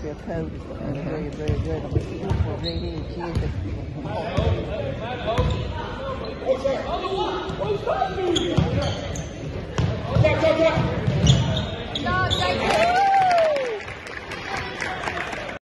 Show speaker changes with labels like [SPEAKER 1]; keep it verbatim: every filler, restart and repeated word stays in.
[SPEAKER 1] feel cold. It's uh, very, very good. I'm looking for really kids that
[SPEAKER 2] Go, go, go.